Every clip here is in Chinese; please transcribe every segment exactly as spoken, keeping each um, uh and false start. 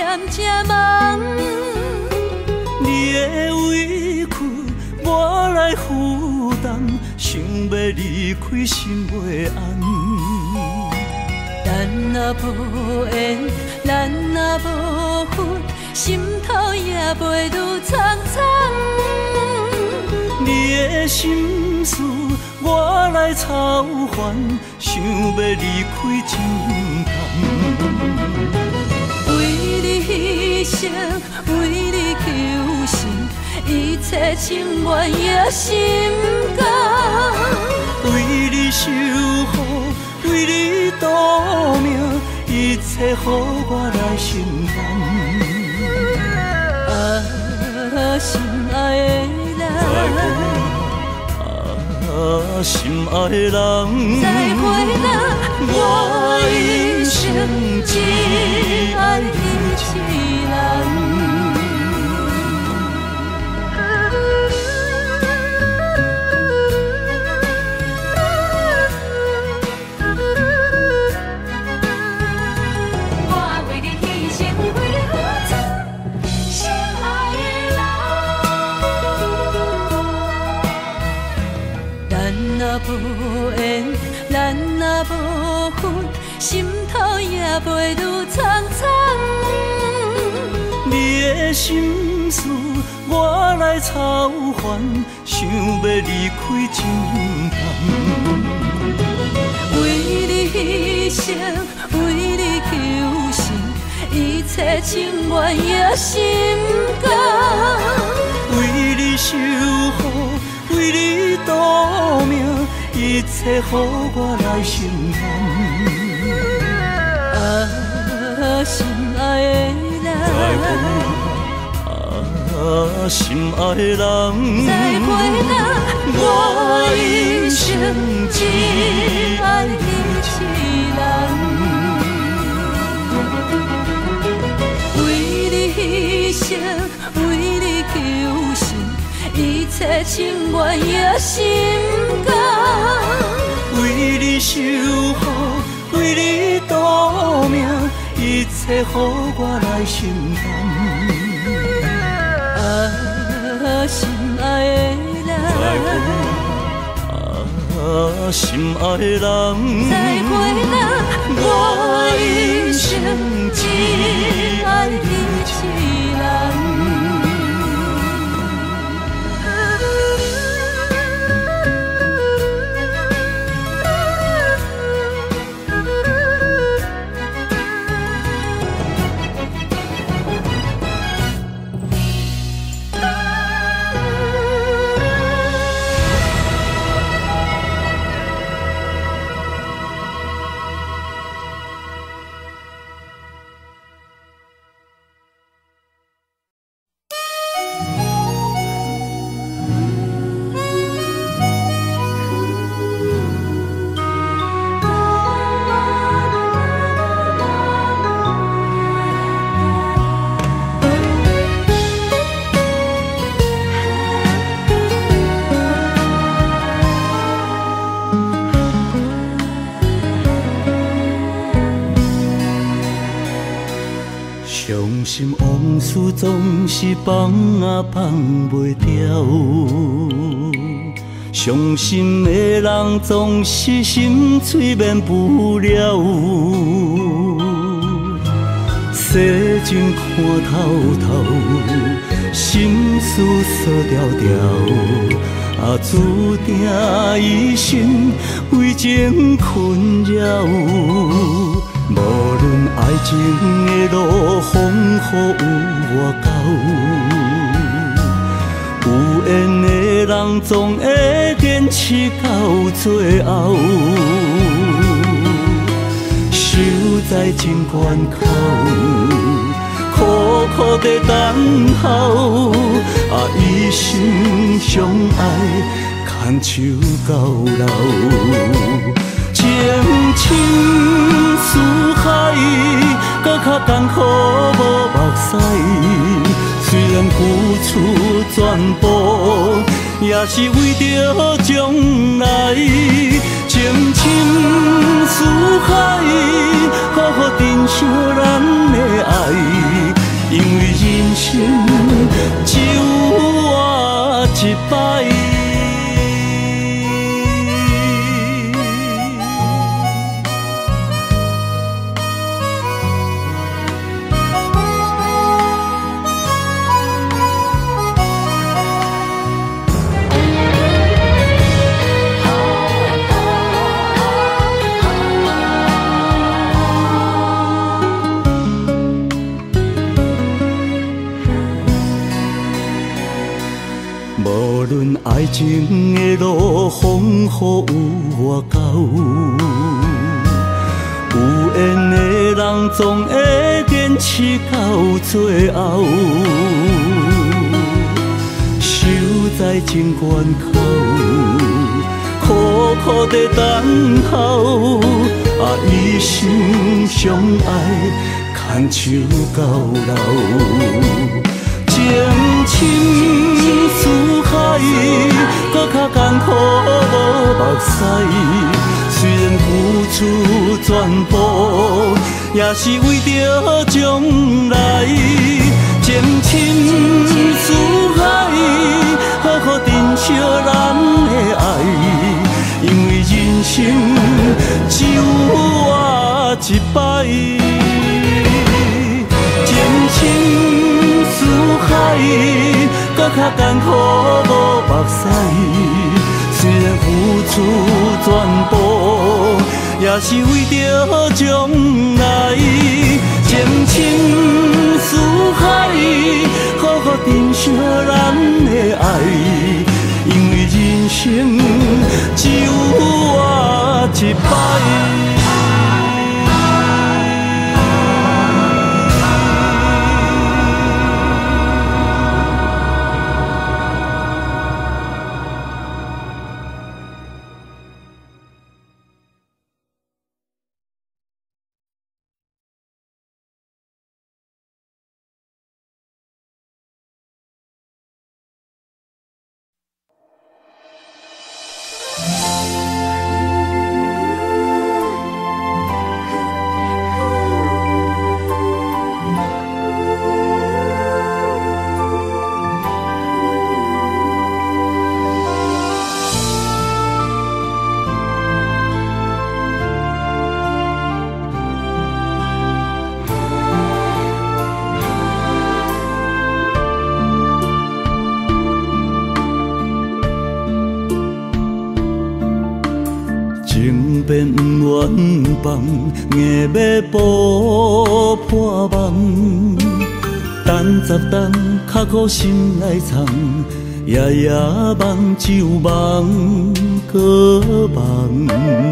渐渐梦。 你的委屈我来负担，想要离开心袂安。 咱若无缘，咱若无份，心头也袂愈苍苍。 你的心事我来操烦，想要离开真甘。 为你牺牲，为你求生，一切情愿也心甘。 为你守护，为你赌命，一切予我来承担。 啊，心爱的人， 啊，心爱的人， 再会啦，我一生只爱你一人。无缘，咱若无份，心头也袂愈苍苍。 你的心事我来操烦，想要离开真甘。 为你牺牲，为你求生，一切情愿也心甘。 为你守护，为你赌命，一切予我来承担。 啊，心爱的人， 啊，心爱的人， 再会啦，我一生只爱你一人。为你牺牲，为你求生，一切情愿也心甘。 为你守护，为你赌命，一切予我来承担。 啊，心爱的人， 啊，心爱的人， 再会啦，我一生只爱你一人。 伤心往事总是放啊放袂掉，伤心的人总是心碎免不了。世情看透透，心事锁条条，啊，注定一生为情困扰。无论爱情的路风雨有偌高，有缘的人总会坚持到最后。守在情关口，苦苦地等候，啊，一生相爱，牵手到老。情深似海，搁较艰苦无目屎。虽然付出全部，也是为着将来。情深似海，好好珍惜咱的爱。 因为人生只有我一摆。无论爱情的路风雨有偌高，有缘的人总会坚持到最后。守在情关口，苦苦地等候，啊，一生相爱，牵手到老。情深似海，搁较艰苦无目屎。虽然付出全部，也是为着将来。情深似海，好好珍惜咱的爱，因为人生只有我一摆。情深似海，搁较艰苦无目屎。虽然付出全部，也是为着将来。情深似海，好好珍惜咱的爱，因为人生只有我一摆。情变缘放，硬要补破梦。等十冬，刻苦心来藏，夜夜梦只有梦搁梦。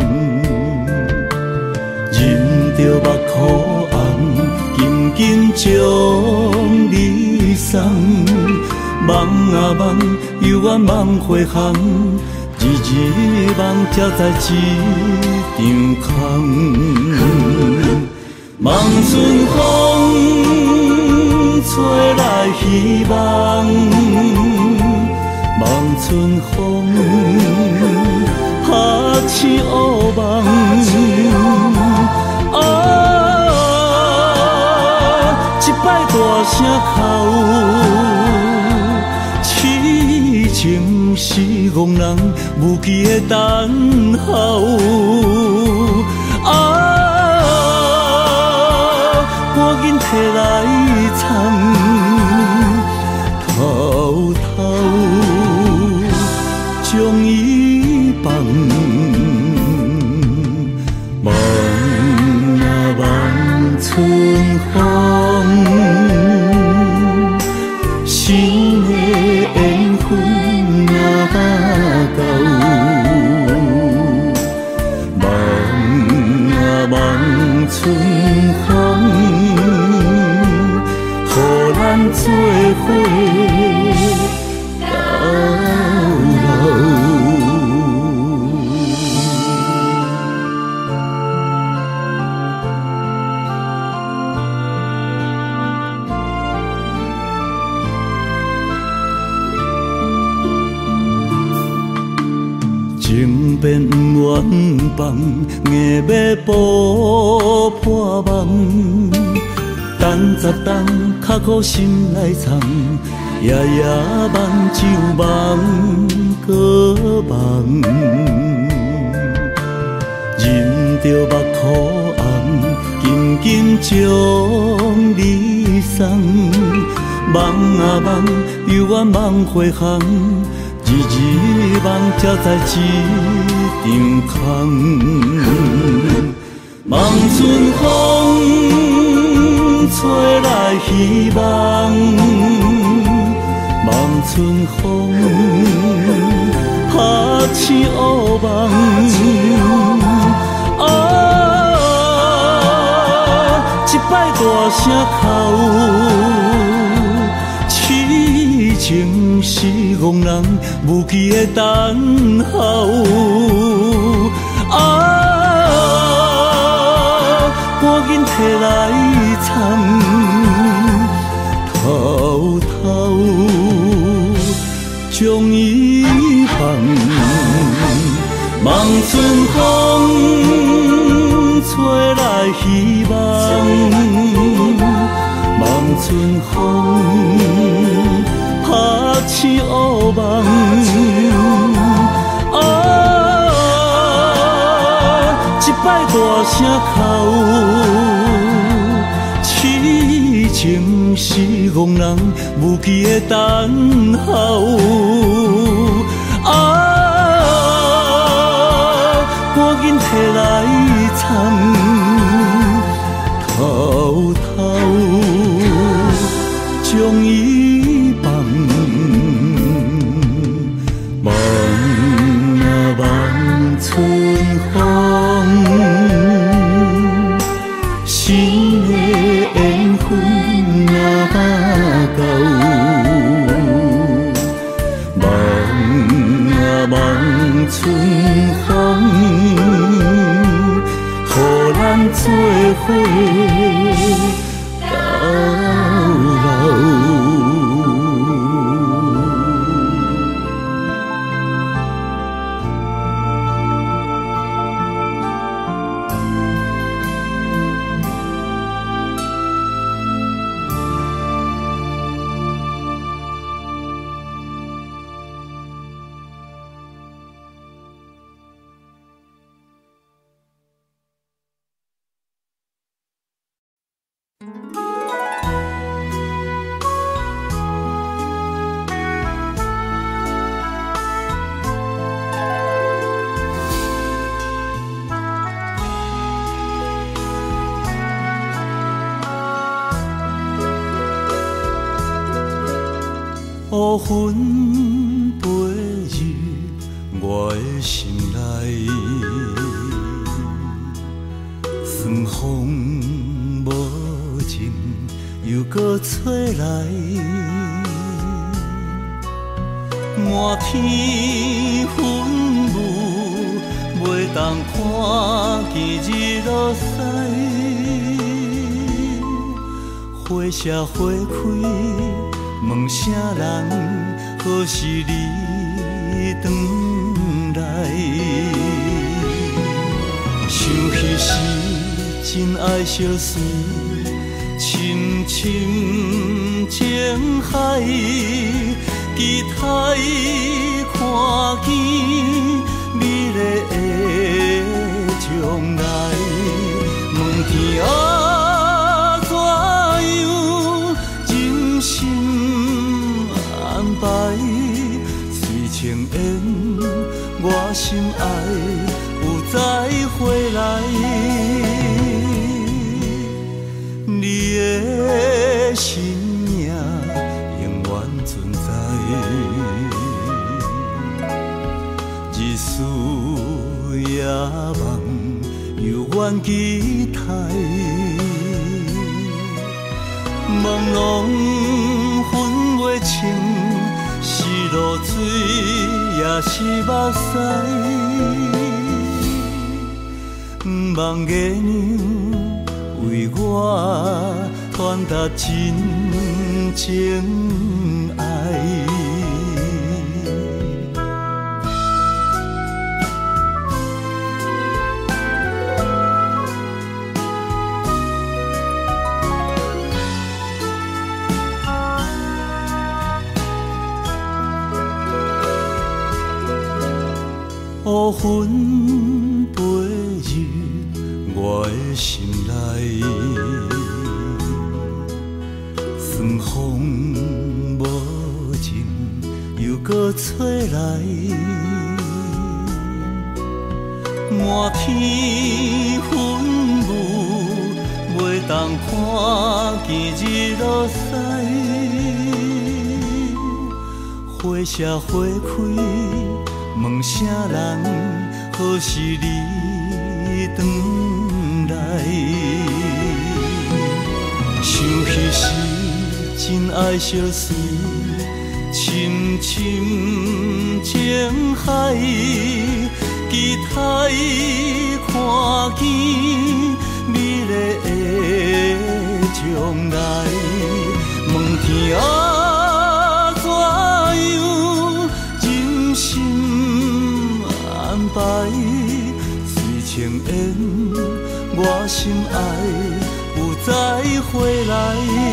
忍着目眶红，紧紧将你送。梦啊梦，犹原梦回航。日日梦，才知一场空。望春风吹来希望，望春风拍醒乌梦。啊，一摆大声哭。情是憨人，无期的等候。啊，赶紧摕来藏，偷偷将伊放。望啊望春风，心的缘分。到望啊望春风，予咱做伙到老。情变缘放，硬要补破梦。 等十冬，较苦心来藏，夜夜梦就梦过梦，忍着目眶红，紧紧将你送。梦啊梦，犹原梦回航，日日梦才知一场空。望春风吹来希望，望春风拍醒乌梦。啊，一摆大声哭。情是憨人无期的等候，啊，赶紧摕来藏，偷偷将伊放。望春风吹来希望，望春风拍醒乌梦，啊，一摆大声哭，痴情是憨人无期的等候，啊，赶紧摕来藏，偷偷将伊放。望啊望春风，心的缘分啊到。望啊望春风，予咱做伙到老。乌云飞入我的心内，霜风无情又搁吹来，满天云雾袂当看见日落西，花谢花开。问声人，何时你回来？想彼时真爱相随，深深情海，期待看见美丽的将来。问天啊，怎样人生？安排随情缘，我心爱有再回来。你的身影永远存在，日思夜梦犹原期待。朦胧分袂清，是露水也是目屎。望月亮为我传达真情爱。 乌云飞入我的心内，霜风无情又搁吹来，满天云雾袂当看见日落西，花谢花开。问声人，何时你回来？想彼时真爱相随，深深情海，期待看见美丽的将来。问天啊，怎样人生？白随情缘，我心爱有再回来，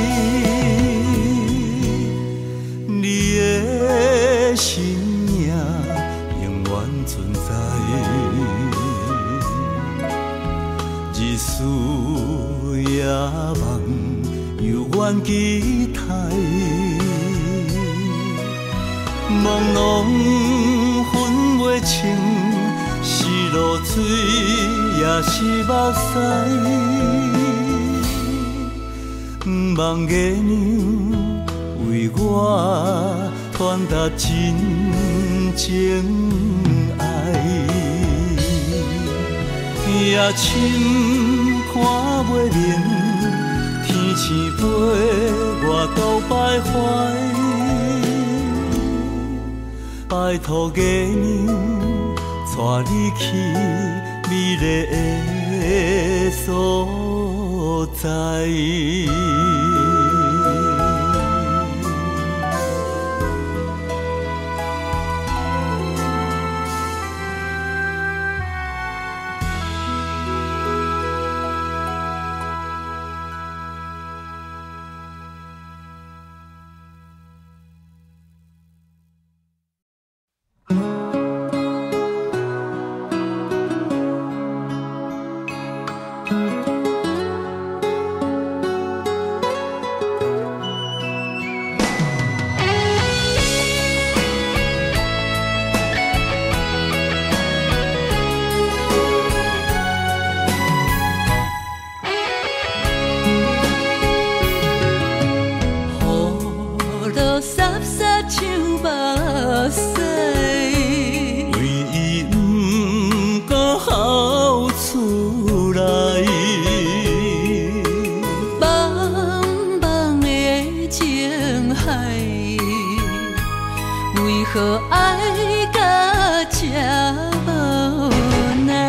你的身影永远存在，日思夜梦犹原期待，朦胧分袂清。是露水也是目屎，毋望月亮为我传达真情爱，夜深看袂明，天星陪我到徘徊，拜托月亮。带你去美丽的所在。 可爱到这无奈，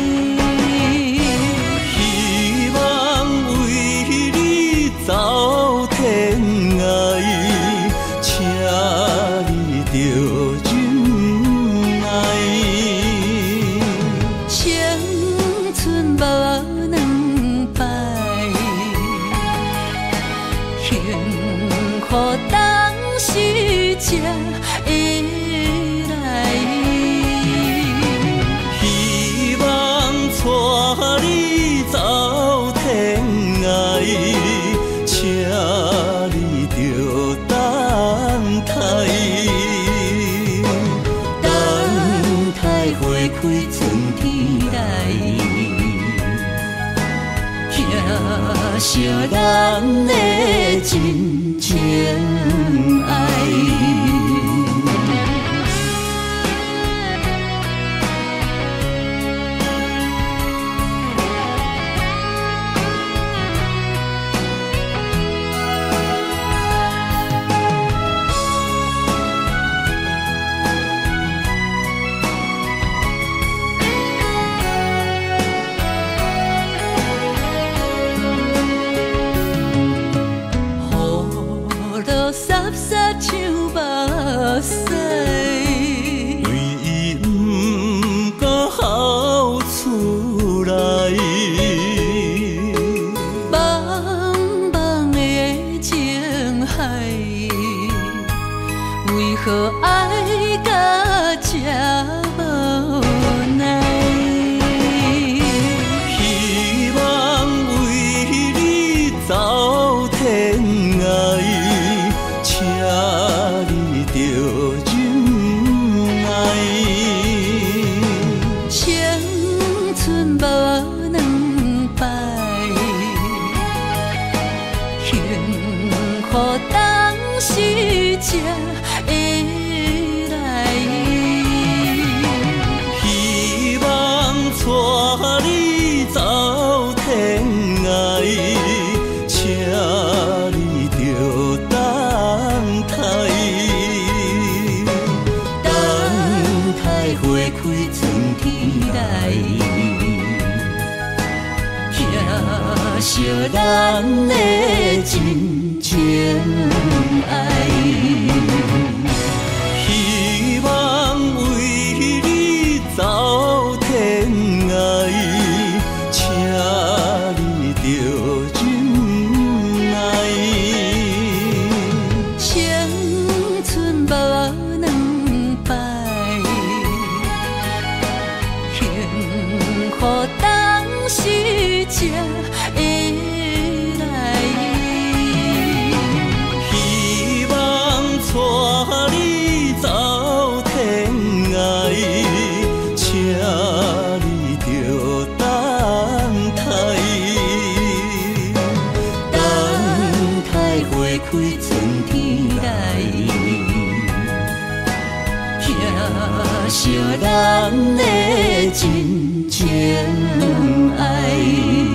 希望为你走天涯，请你着忍耐。 青春无两摆，幸福当时才会来。 希望带你走天涯，请你着等待，等待花开春天来，疼惜咱的真情爱。 洒洒像目屎， 为伊不敢哭出来。 茫茫的情海，为何爱到这无忍耐。 青春无两摆，幸福当时才会来。 希望带你走天涯，请你着等待，等待花开春天来， 疼惜咱的真情爱。 希望为你走天涯，请你着忍耐。 青春无两摆，幸福当时才会来。 希望带你走天涯，请你着等待，等待花开春天来， 疼惜咱的真情爱。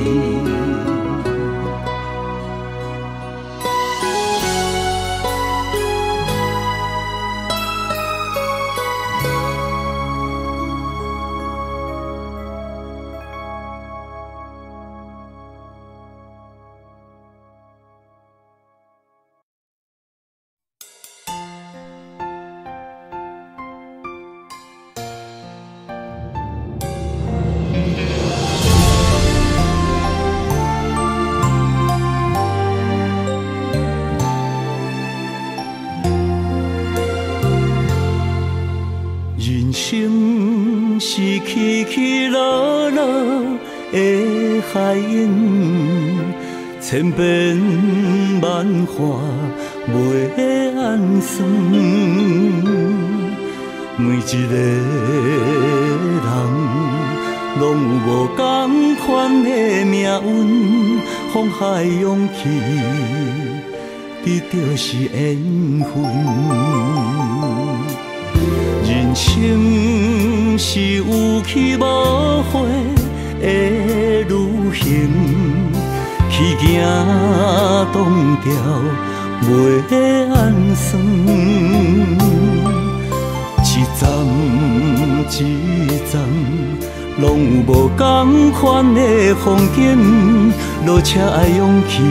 人生是起起落落的海涌，千变万化袂安算。每一个人拢有无同款的命运，风海涌起，你就是缘分。人生是有去无回的旅行，去行动调袂安算，一站一站，拢有无同款的风景，落车爱勇气，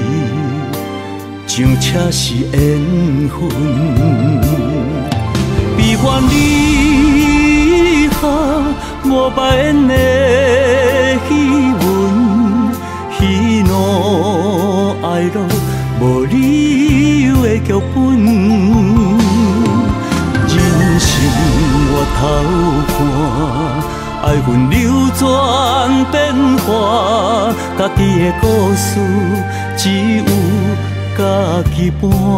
上车是缘分。悲欢离合，五百年的戏文，喜怒哀乐，无理由的剧本。人生我头看，爱恨流转变化，家己的故事只有家己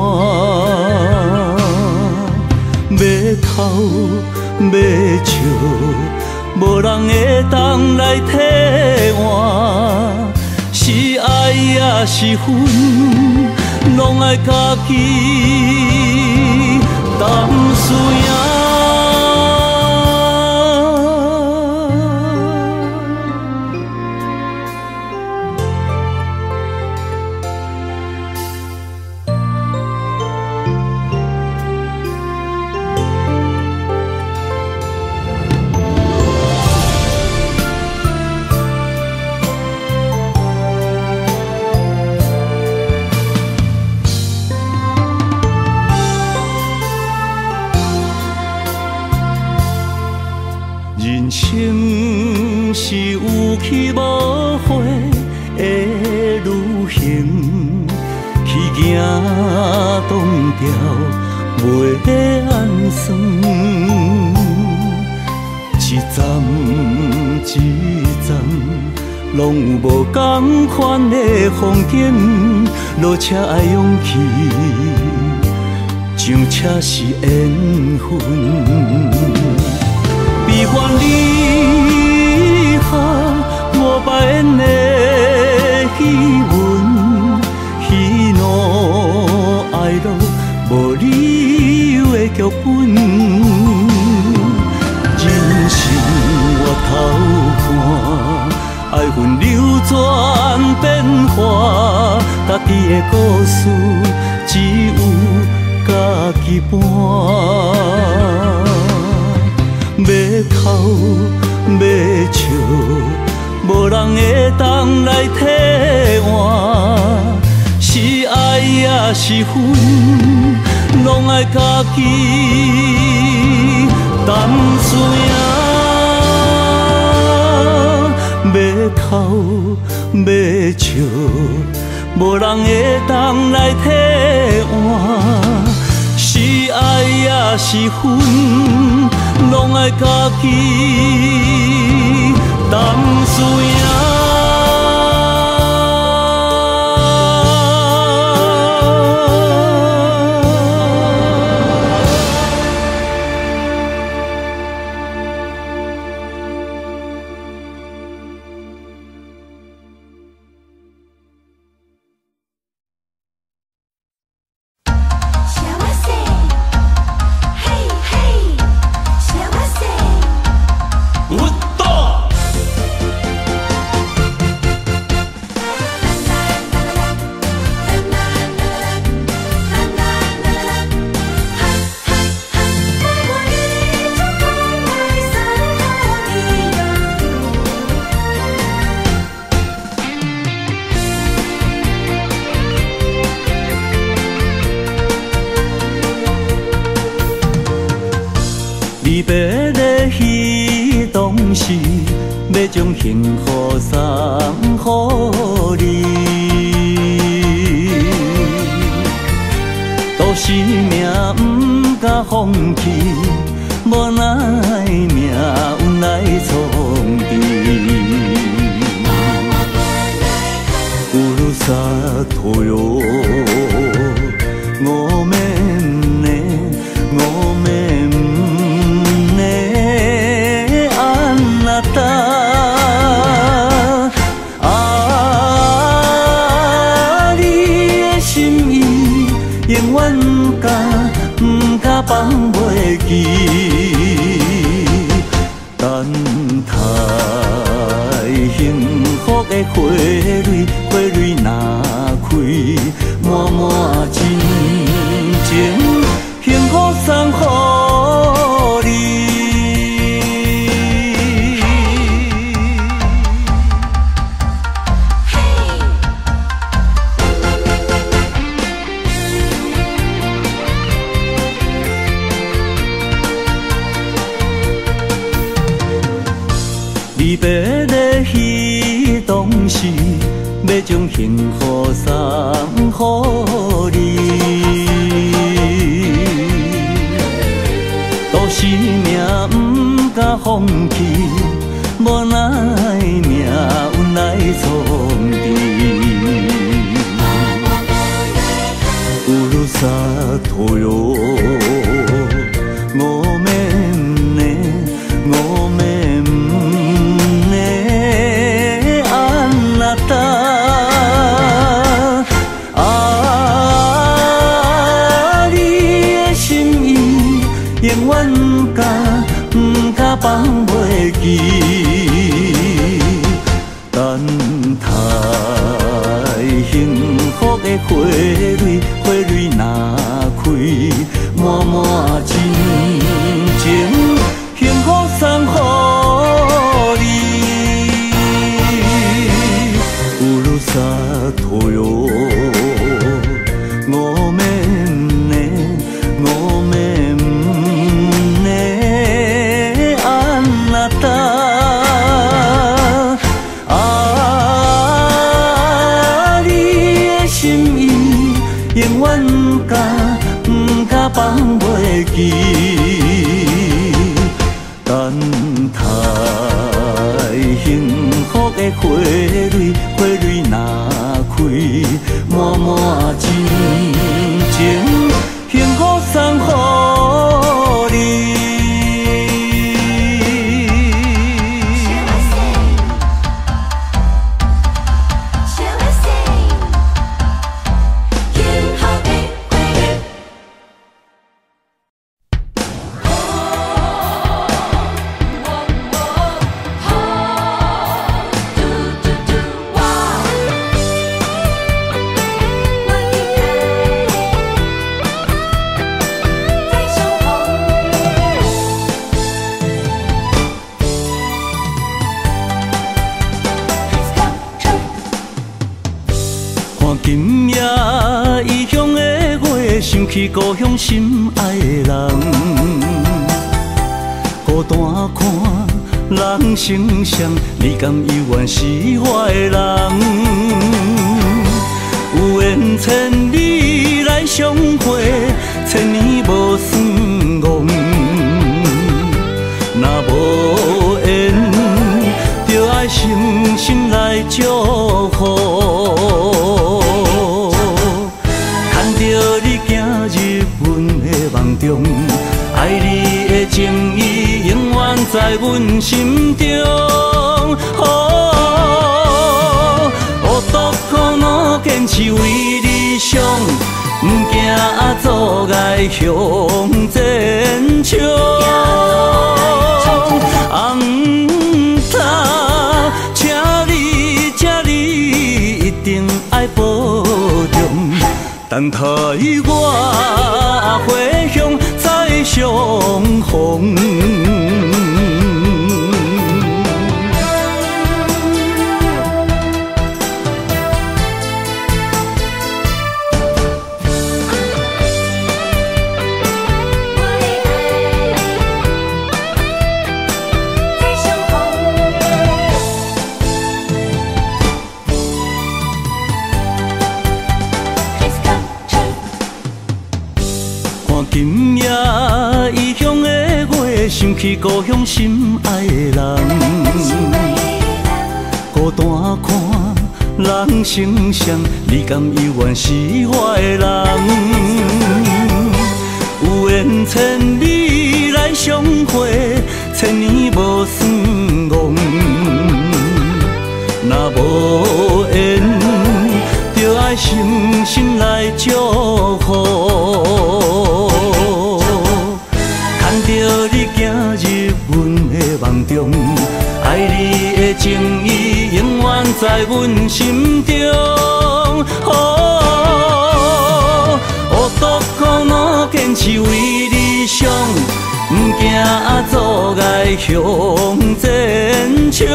伴。要哭要笑，无人会当来替换。是爱也是恨，拢爱家己担输赢。人生是有去无回的旅行，去行动调袂安算，一站一站，拢有无同款的风景，落车爱勇气， 想且是缘分。悲欢离合，五百年的戏文，喜怒哀乐无理由的剧本。人生我头看，爱恨流转变化，家己的故事只有家己伴。要哭要笑，无人会当来替换。是爱也是恨，拢爱家己担输赢。要哭要笑，无人会当来替换。是爱也是恨，拢爱家己担输赢。离别的彼当时，要将幸福送予你。都是命不敢放弃，无奈命运来创治。乌鲁萨托哟，我们呢，我们。啊，你的心意永远不敢不敢放袂记，等待幸福的花蕊，花蕊若开，满满真情，幸福送予你。离别的彼当时，要将幸福送予你。都是命不敢放弃，无奈命运来创治。乌鲁萨托哟，我们呢，我们。啊，你的心意永远不敢不敢放袂记，等待幸福的花蕊，花蕊若开，满满真情，幸福送予你。萨托哟，我们呢，我们呢，安那达啊，你的心意永远不敢不敢放袂记，等待幸福的花蕊，花蕊若开，满满真情，幸福送。 去故乡心爱的人，孤单看人生相，你甘犹原是我的人？有缘千里来相会，千年无算枉。若无缘，就爱诚心来祝福。看着你行入阮的梦中，爱你的情意永远在阮心中。哦，有多苦恼坚持为理想，不惊阻碍向前冲。红塔，请你，请你一定爱保重，等待我回乡再相逢。今夜异乡的月，想起故乡心爱的人，孤单看人生相，你甘犹原是我的人？有缘千里来相会，千年无算枉。若无缘，就爱诚心来祝福。看着你行入阮的梦中，爱你的情意永远在阮心中。哦，有多苦恼坚持为理想，不惊阻碍向前冲。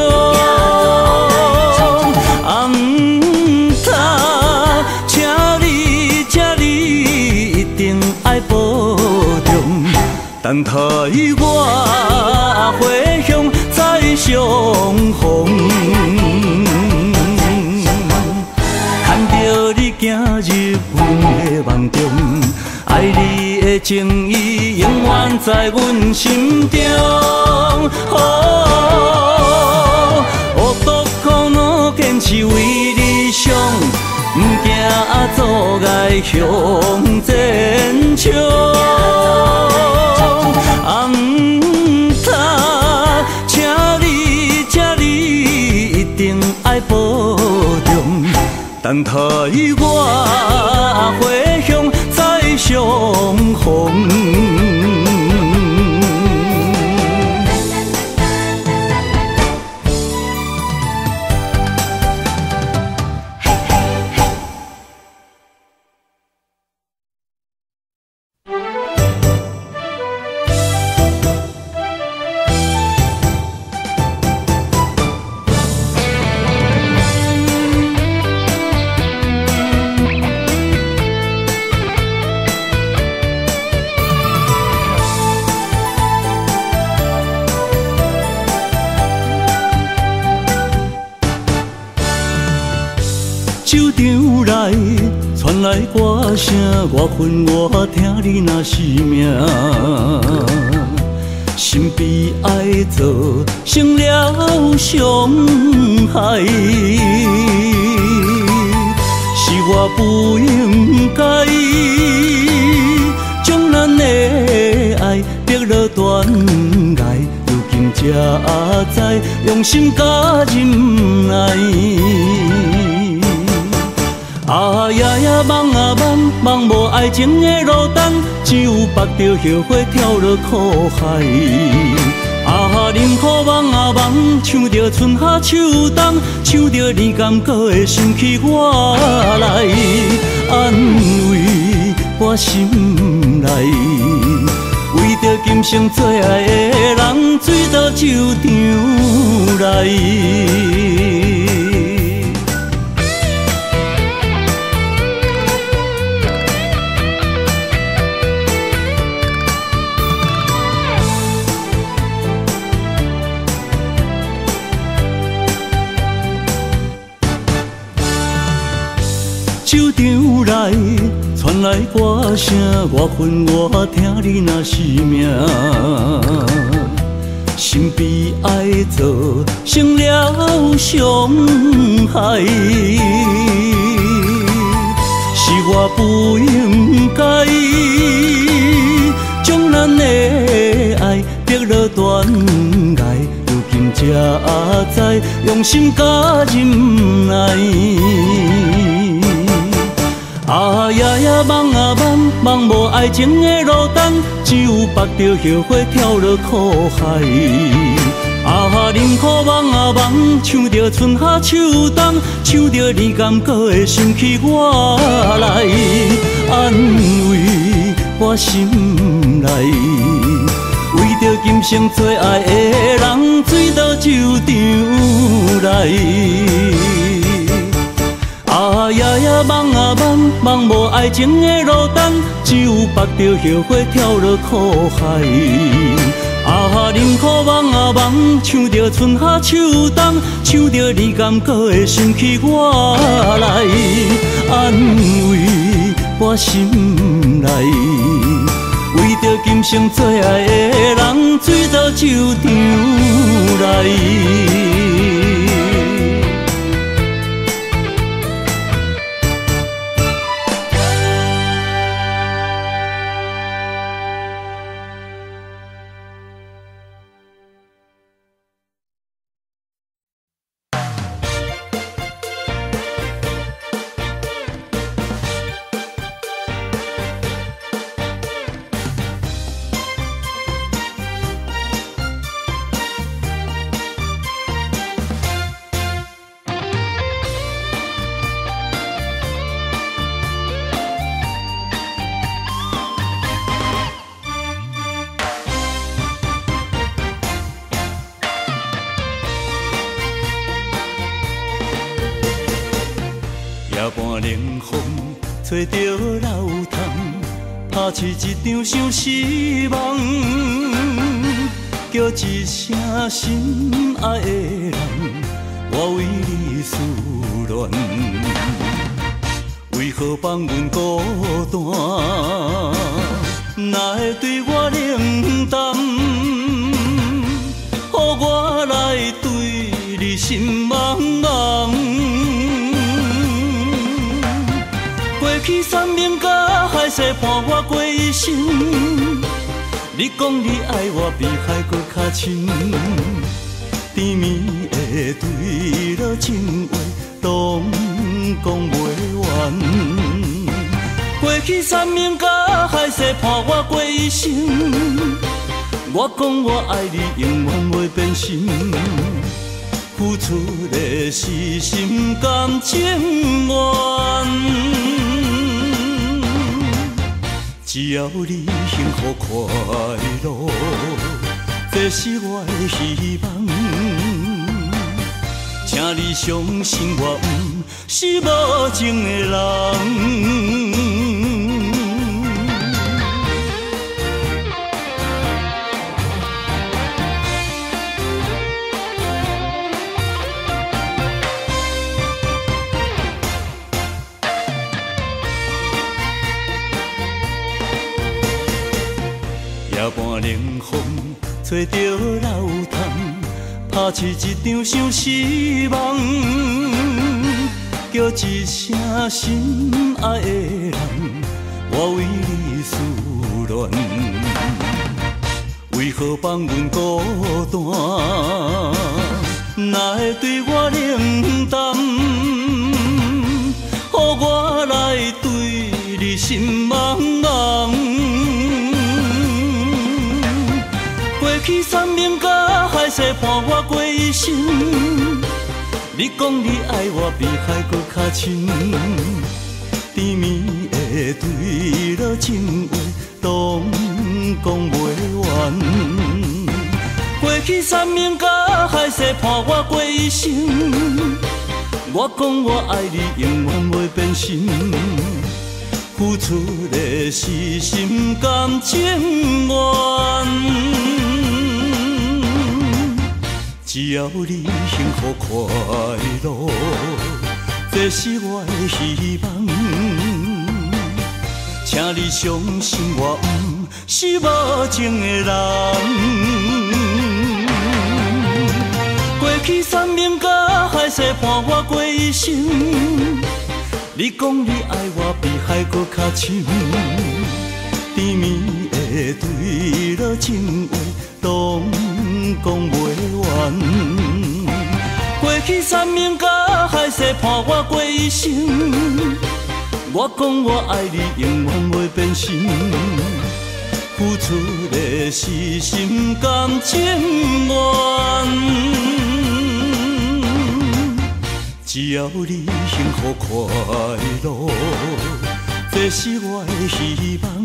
红塔，请你，请你一定爱保重，等待我回乡再相逢。看着你行入阮的梦中，爱你的情意永远在阮心中。哦，有多苦恼坚持为理想，不惊阻碍向前冲。红塔，请你，请你一定爱保重，等待我回乡再相逢。酒场内传来歌声，我恨我听你若是命，心悲爱做成了伤害，是我不应该将咱的爱逼落断崖，如今才知用心甲忍耐。啊呀呀，梦啊梦，梦无爱情的路灯，只有目着后悔跳落苦海。啊，忍苦梦啊梦，唱着春夏秋冬，唱着你甘过的心去我来，安慰我心内。为着今生最爱的人，醉到酒场内。 手场内传来歌声，我恨我听你若是命，心悲哀做成了伤害，是我不应该将咱的爱逼落断崖，如今才知用心甲忍耐。啊呀呀，梦啊梦，梦无爱情的路灯，只有目着后悔跳落苦海。啊，忍苦梦啊梦，唱着春夏秋冬，唱着你甘过的心去我来安慰我心内。为着今生做爱的人，水倒酒场来。啊呀呀，梦啊梦，梦无爱情的路灯，只有目着后悔跳落苦海。啊，忍苦梦啊梦，唱着春夏秋冬，唱着你甘过的心去我来安慰我心内。为着今生做爱的人，水倒酒场来。找着老汤，拍起一场伤失望，叫一声心爱的人，我为你思恋。为何放阮孤单，哪会对我冷淡？予我来对你心茫茫。过去山盟甲海誓伴我过一生，你讲你爱我比海搁较深，甜蜜的对了情话拢讲袂完。过去山盟甲海誓伴我过一生，我讲我爱你永远袂变心，付出的是心甘情愿。只要你幸福快乐，这是我的希望。请你相信我不是无情的人。夜半冷风，找着老汤，拍起一场伤失望，叫一声心爱的人，我为你思恋。为何放阮孤单，哪会对我冷淡？予我来对你心茫茫。过去山盟甲海誓伴我过一生，你讲你爱我比海搁较深，甜蜜的对了情话拢讲袂完。过去山盟甲海誓伴我过一生，我讲我爱你永远袂变心，付出的是心甘情愿。只要你幸福快乐，这是我的希望。 请你相信我不是无情的人。过去山盟甲海誓伴我过一生，你讲你爱我比海搁较深，甜蜜的对落情话拢讲袂完。过去山盟甲海誓伴我过一生，我讲我爱你永远袂变心，付出的是心甘情愿。只要你幸福快乐，这是我的希望。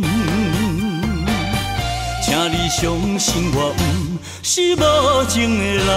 请你相信我不是无情的人。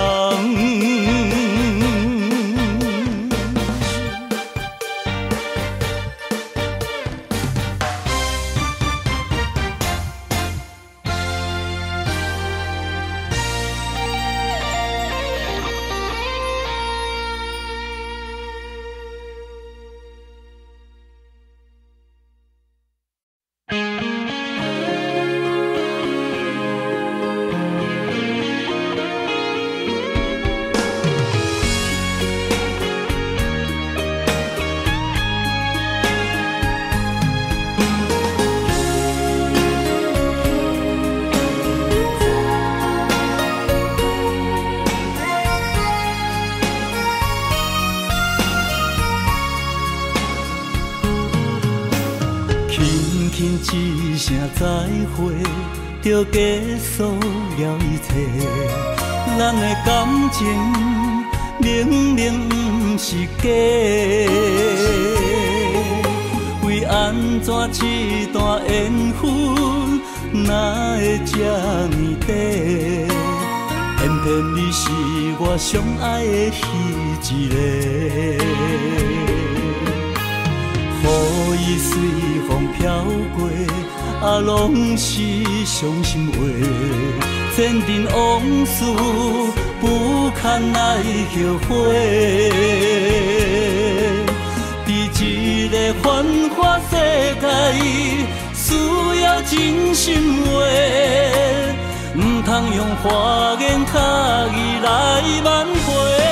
一声再会，就结束了一切。咱的感情明明不是假，为安怎这段缘分哪会这呢短？偏偏你是我上爱的彼一个。雨已随风飘过，啊，拢是伤心话。前尘往事不堪来后悔。在这个繁华世界，需要真心话，唔通用花言巧语来挽回。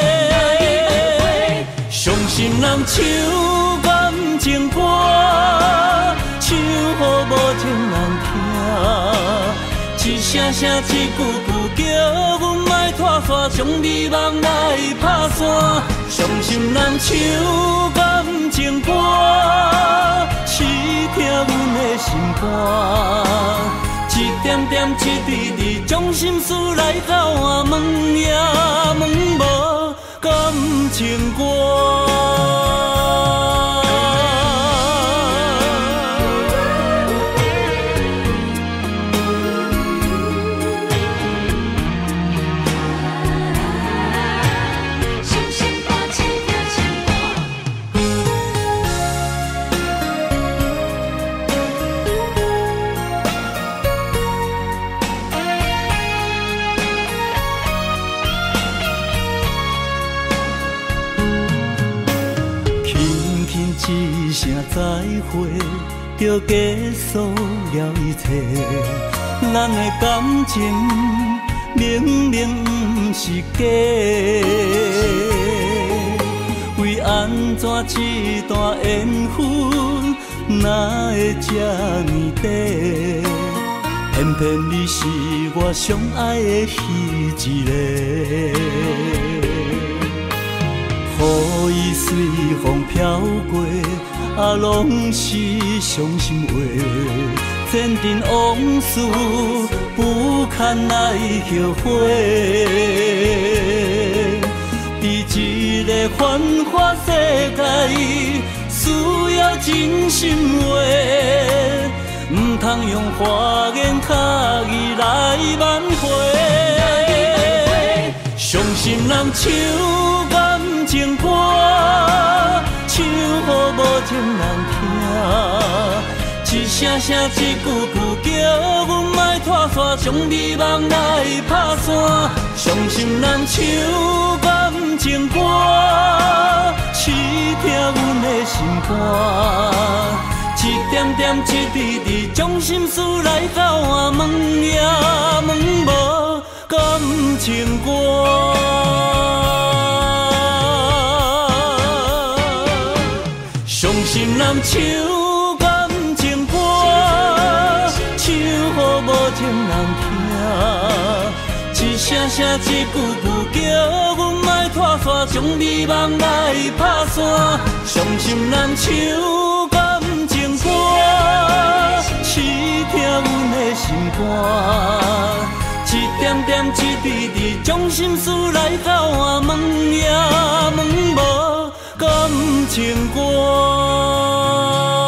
伤心人唱情歌，唱予无情人听，一声声一句句叫阮莫拖沙，将美梦来打散。伤心人唱感情歌，刺痛阮的心肝，一点点一滴滴将心事来交换，问也问无感情歌。一声再会，就结束了一切。咱的感情明明不是假，为安怎这段缘分哪会这呢短？偏偏你是我上爱的彼一个。雨已随风飘过，啊，拢是伤心话。前尘往事不堪来后悔。在这个繁华世界，需要真心话，唔通用花言巧语来挽回。伤心人唱情歌，唱予无情人听，一声声一句句叫阮莫拖沙，将美梦来打散。伤心人唱感情歌，试听阮的心肝。一点点、一滴滴，将心事来交换，问也问无感情歌。伤心人唱感情歌，唱予无情人听，一声声、一句句叫阮莫拖沙，将美梦来拍散。伤心人唱感情歌，试听阮的心肝。一点点、一滴滴，将心事来交换，问也问无感情歌。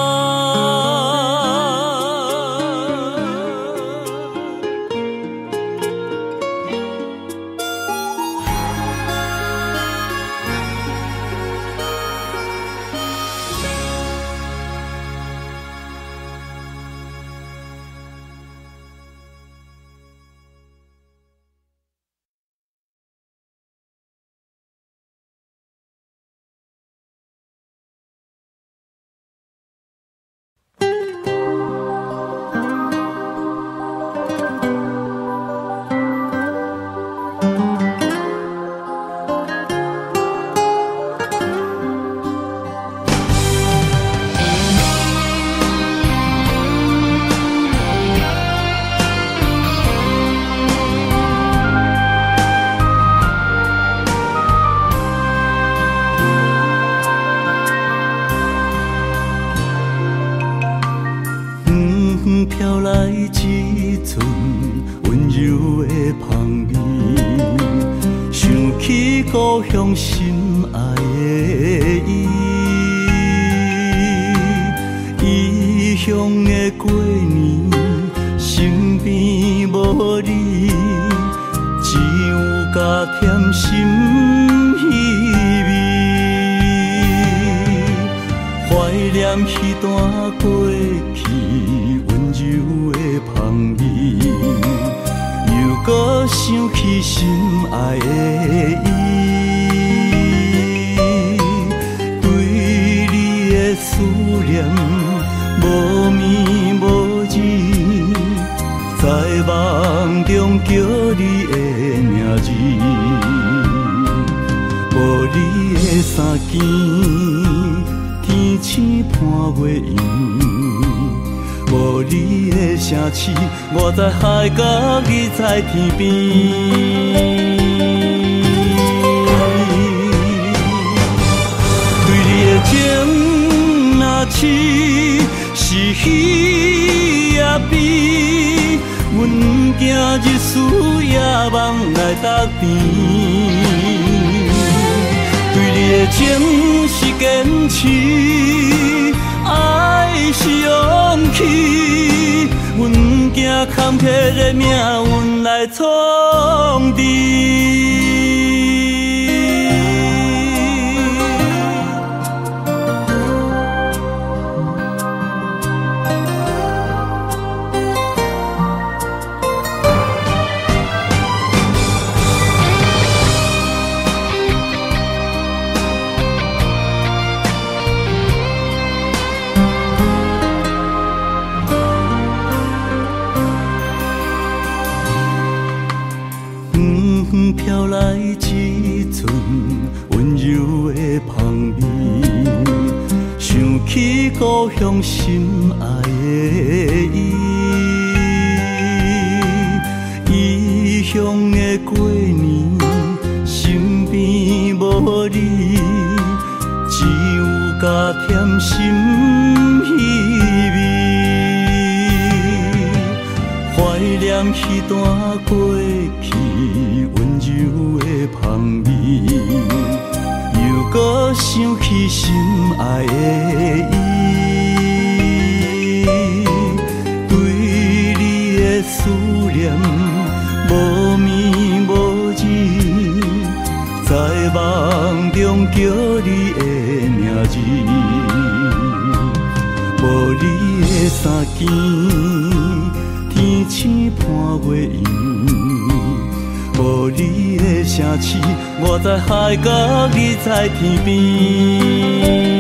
飘来一阵温柔的香味，想起故乡心爱的伊，异乡的过年，身边无你，只有加添心稀微，怀念迄段过去。柔的香味，又搁想起心爱的伊，对你的思念无眠无日，在梦中叫你的名字，无你的衫件，天星伴月圆。无你的城市，我在海角，你在天边。对你的情若痴，是喜也悲，阮不惊日思夜梦来搭边。对你的情是坚持。爱是勇气，阮不惊坎坷的命运来创治。飘来一阵温柔的香味，想起故乡心爱的伊，异乡的过年，身边无你，只有加添心稀微，怀念迄段过去。柔的香味，又搁想起心爱的伊，对你的思念无眠无日，在梦中叫你的名字，无你的衫件，天星伴月圆。无你的城市，我在海角，你在天边。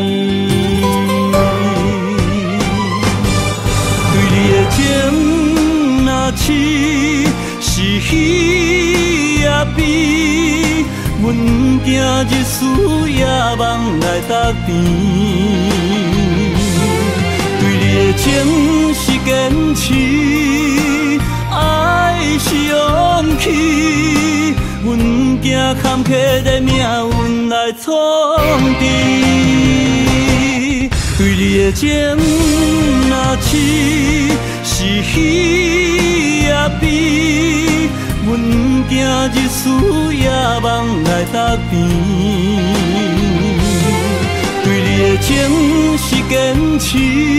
对你的情若痴，是喜也悲，阮不惊日思夜梦来搭边。对你的情是坚持，爱是勇气，阮不惊坎坷的命运来创治。对你的情若痴，是喜也悲，阮不惊日思夜梦来搭边。对你的情是坚持，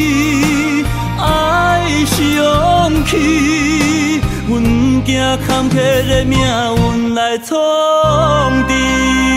爱是勇气，阮不惊坎坷的命运来创治。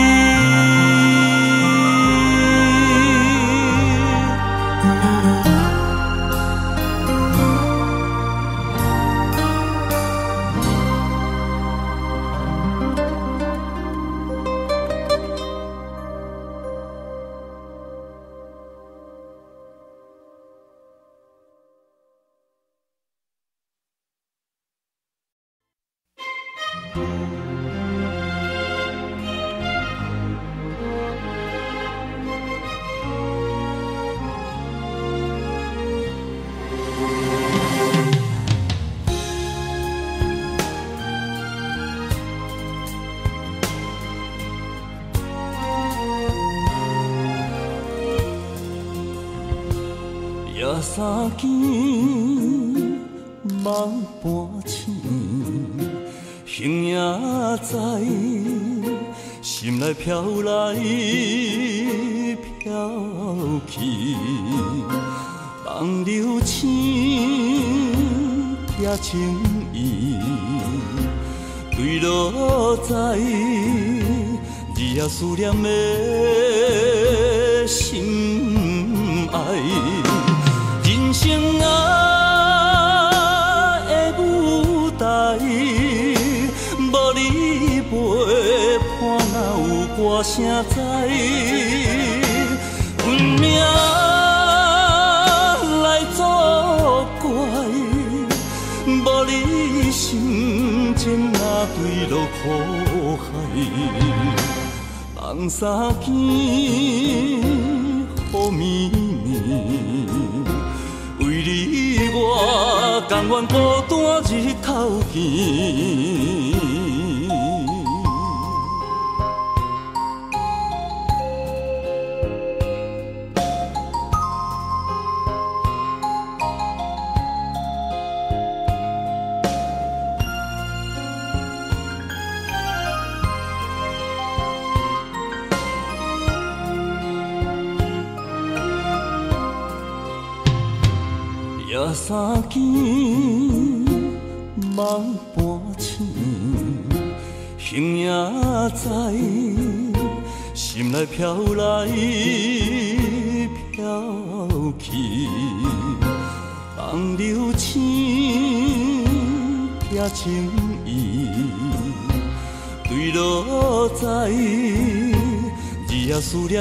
夜三更，梦半醒，形影在，心内飘来飘去，梦流星也情意，对落在，日夜思念的心爱。人生啊的舞台，无你陪伴，哪有歌声在？运命来作怪，无你心情哪对落苦海？梦三更雨绵绵。为你我甘愿孤单日头见。夜三更，梦半醒，形影在，心内飘来飘去，梦流星也情意，对落在，日夜思念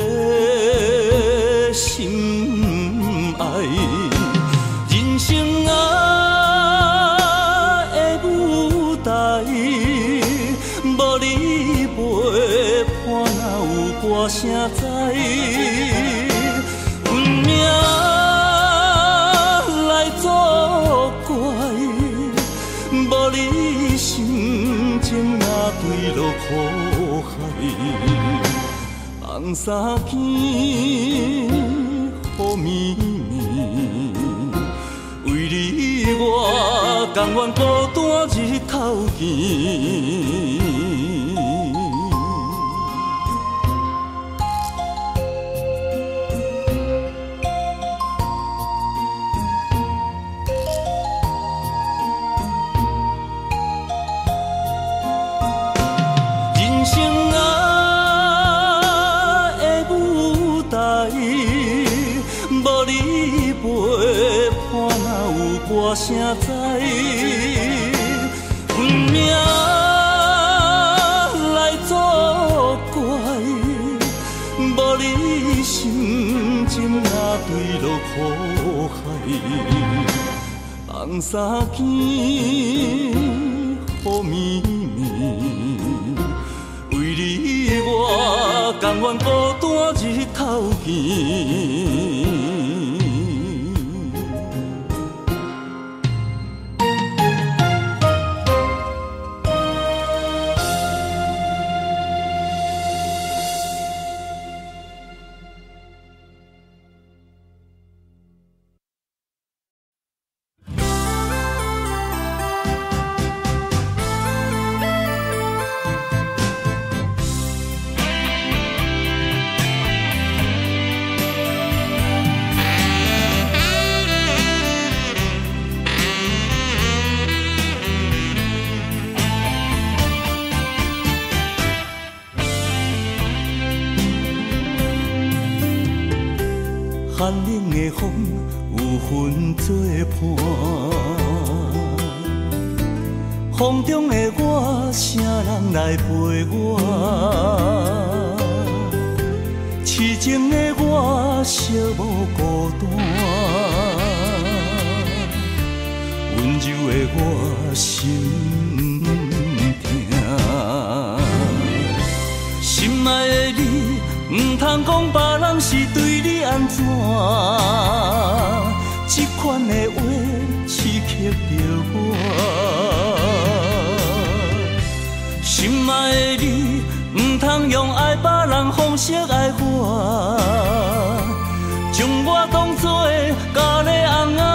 的心爱。人生啊的舞台，无你陪伴，哪有歌声在？运命来作怪，无你心情哪对落苦海？梦三更雨绵绵。为你我甘愿孤单日头见。人生啊的舞台，无你陪伴，哪有歌声在？运命相见，雨绵绵。为你我甘愿孤单日头前。寒冷的风有份作伴，风中的我，啥人来陪我？痴情的我，寂寞孤单，温柔的我心痛。心爱的你，唔通讲别人是对你安怎，这款的话刺激着我。心爱的你，唔通用爱别人方式爱我，将我当作咖喱翁仔，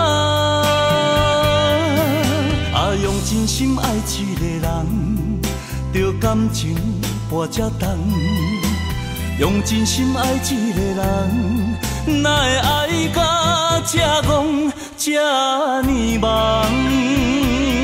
啊用真心爱一个人，着感情跋这重。用真心爱一个人，哪会爱到这戆这呢忙？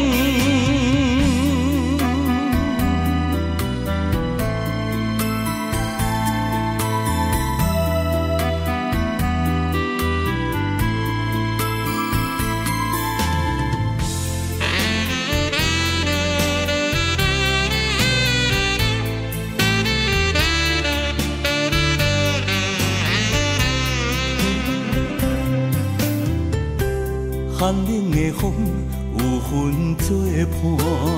寒冷的风有份作伴，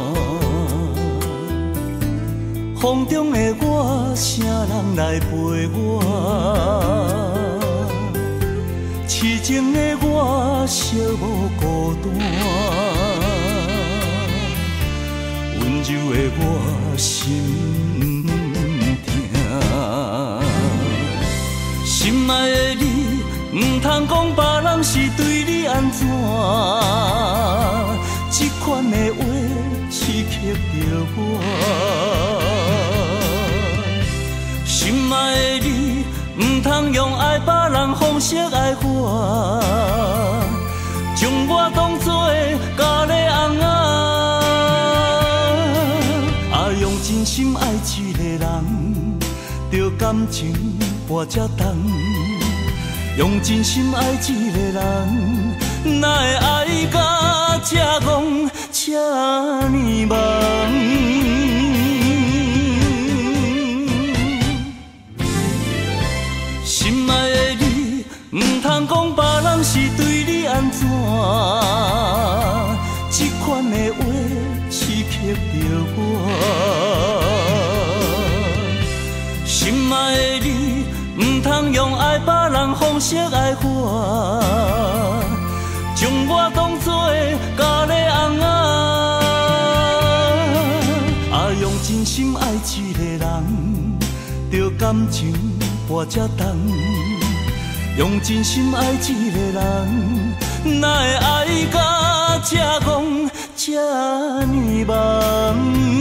风中的我，啥人来陪我？痴情的我，寂寞孤单，温柔的我心痛。心爱的你，唔通讲别人是对你安怎，这款的话刺激着我。心爱的你，唔通用爱别人方式爱我，将我当作咖喱翁仔，啊用真心爱一个人，着感情跋这重。用真心爱一个人，哪会爱到这戆这呢忙？心爱的你，唔通讲别人是对你安怎，这款的话刺激着我。心爱的你，唔通用爱别人方式爱我，将我当作咖喱翁仔，啊用真心爱一个人，着感情跋这重。用真心爱一个人，哪会爱到这戆这呢忙？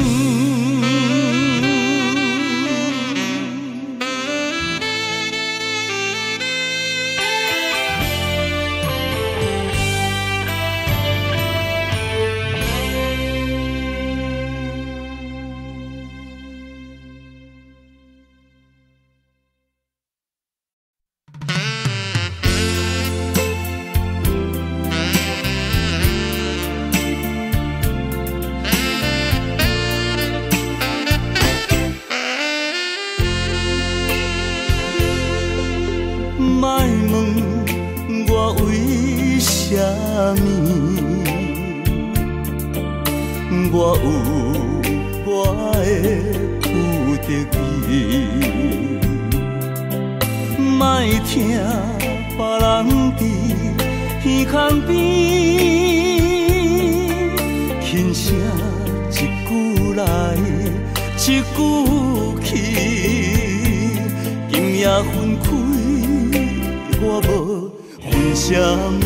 我有我的有得意，莫听别人伫耳孔边轻声一句来一句去，今夜分开我无分啥物，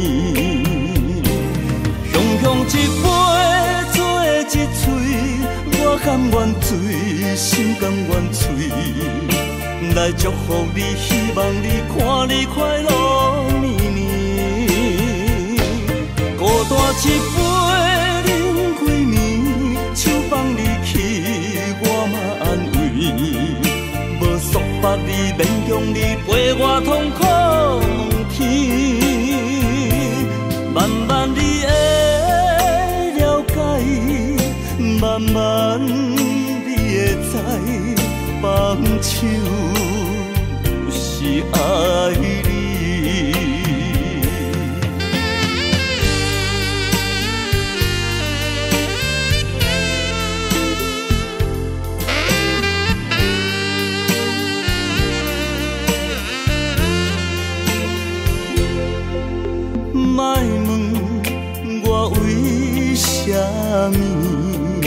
雄雄一杯做一嘴，我甘愿醉，心甘愿醉，来祝福你，希望你看你快乐年年，孤单一杯饮几暝，手放你去，我嘛安慰，无束缚你，勉强你，陪我痛苦问天，慢慢你会了解，慢慢你会知，放手是爱你。莫问我为啥物，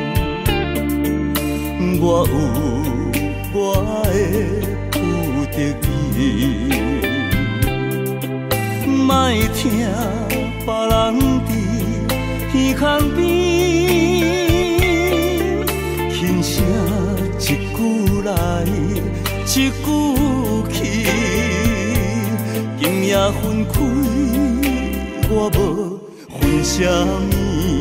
我有我的有得意，莫听别人伫耳孔边轻声一句来一句去，今夜分开我无分啥物，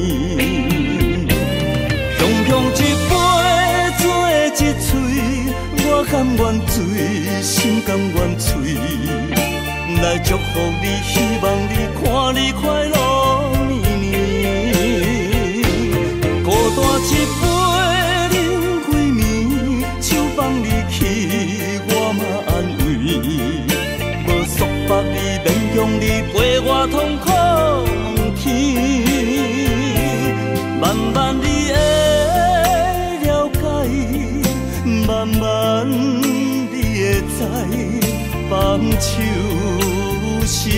雄雄一杯做一嘴，我甘愿醉，心甘愿醉，来祝福你，希望你看你快乐年年，孤单一杯饮几暝，手放你去，我嘛安慰，无束缚你，勉强你，陪我痛苦问天，慢慢你会了解，慢慢你会知，放手是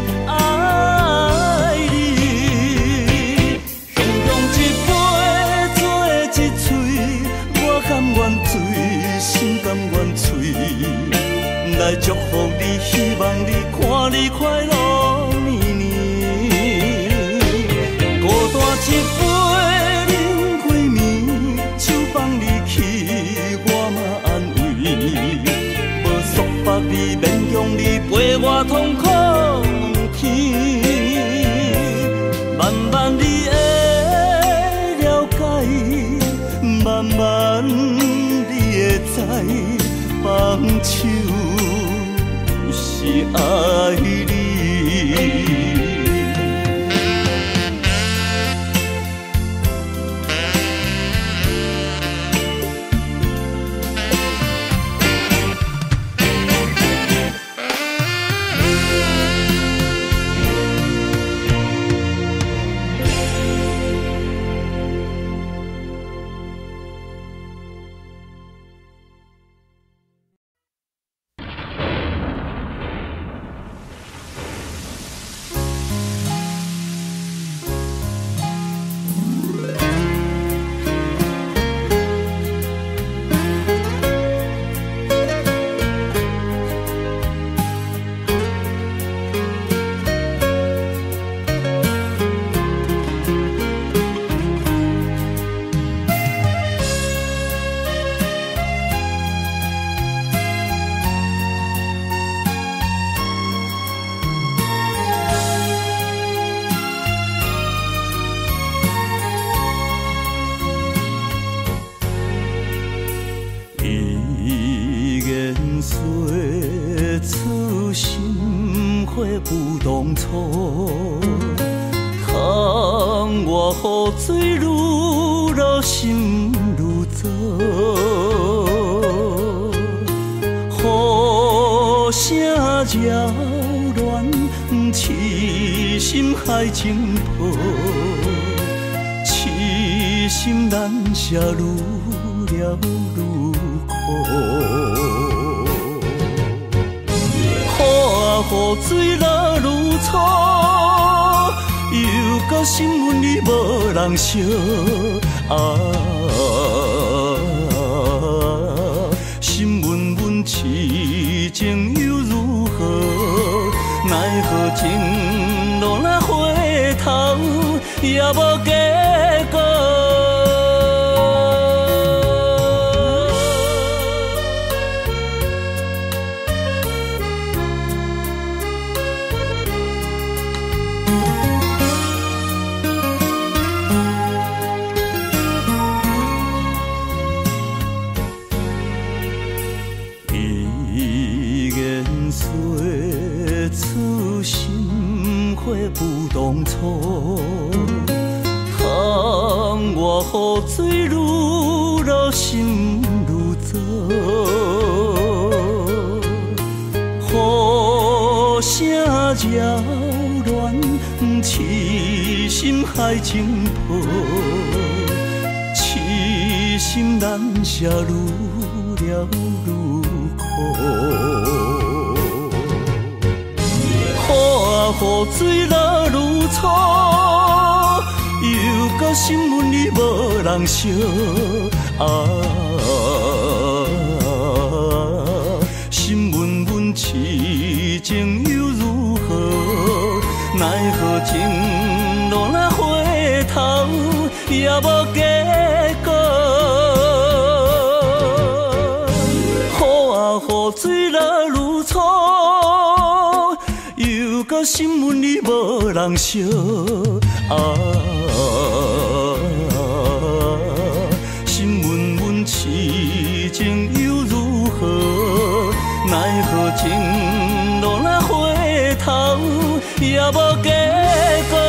爱你。雄雄一杯做一嘴，我甘愿醉，心甘愿醉，来祝福你，希望你看你快乐年年，孤单一杯饮几暝，手放你去，我嘛安慰，无束缚你，勉强你，陪我痛苦问天，慢慢你会了解，慢慢你会知，放手是爱你。不当初，窗外雨水愈落心愈糟，雨声扰乱，痴心海情破，痴心难舍，愈了愈苦。雨啊雨水落愈粗，又搁心阮你无人惜啊。心闷闷，痴情又如何？奈何情路若回头，也无结果。不当初，窗外雨水愈落，心愈糟。雨声扰乱，痴心害情破，痴心难舍，愈了愈苦。雨水落愈粗，又搁心阮你无人惜啊。心闷闷，痴情又如何？奈何情路若回头，也无结果。雨啊雨水落愈粗，又搁心阮你无人惜啊。心闷闷，痴情又如何？奈何情路若回头，也无结果。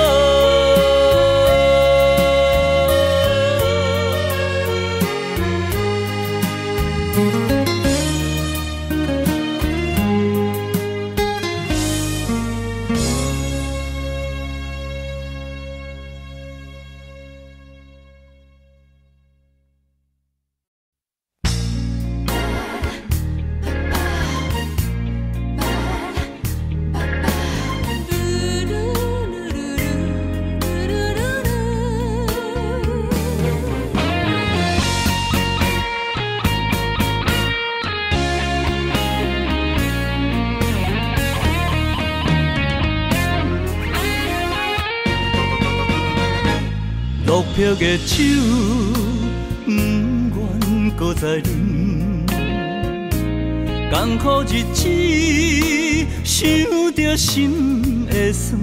落魄的酒，不愿搁再饮。艰苦日子，想着心会酸。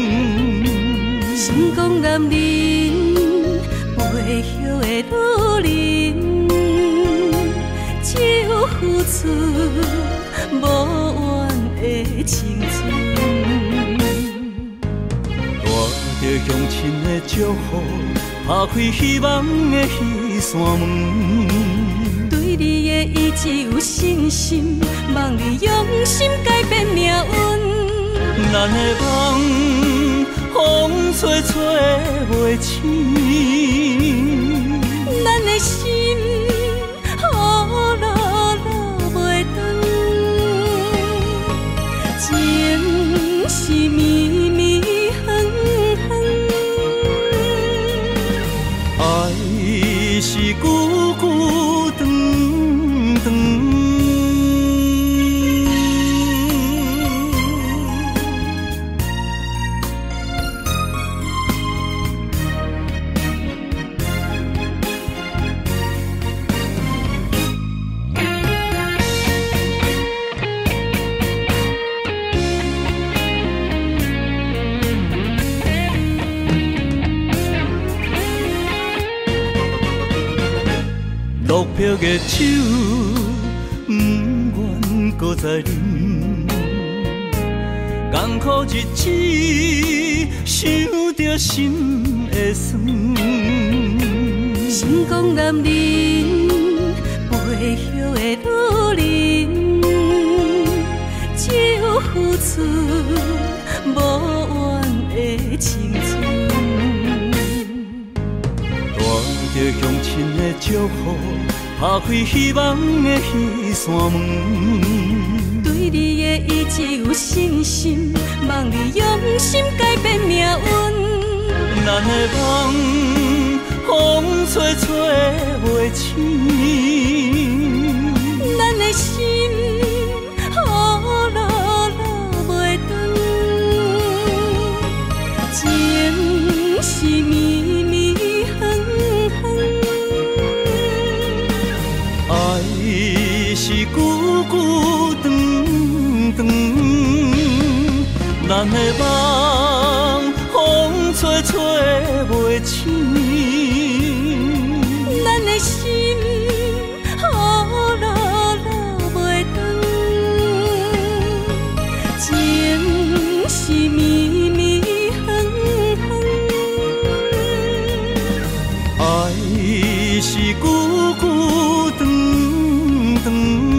心讲男人背后的女人，只有付出无怨的青春。着乡亲的祝福，打开希望的彼扇门。 对你的意志有信心，望你用心改变命运。 咱的梦，风吹吹袂醒， 咱的心，雨落落袂断，情是绵绵。爱是久久长长，落魄的酒，不愿搁再饮。艰苦日子，想着心会酸。心讲男人背后的女人，只有付出无怨的青春。 着乡亲的祝福，打开希望的彼扇门。 对你的意志有信心，望你用心改变命运。 咱的梦，风吹吹袂醒。 咱的心，雨落落袂断。情是绵绵远远， 爱是久久长长。咱的梦，风吹吹袂醒。 咱的心，雨落落袂断。情是绵绵远远， 爱是久久长长。